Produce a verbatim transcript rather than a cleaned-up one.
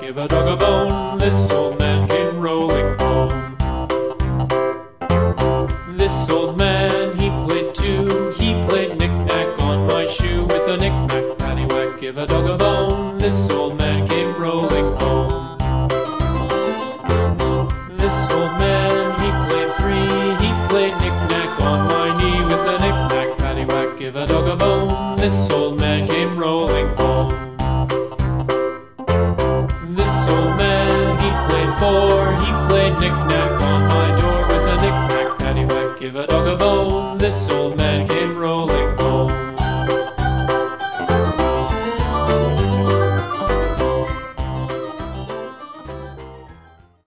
give a dog a bone. This old man came rolling home. This old man, he played too. He played knick-knack on my shoe. With a knick-knack, paddywhack, give a dog a bone. This old man came rolling home. This old man, he played three. He played knick-knack on my knee. With a knick-knack, paddywhack, give a dog a bone. This old man came rolling home. This old man, he played four. He played knick-knack on my door. With a knick-knack, paddywhack, give a dog a bone. This old man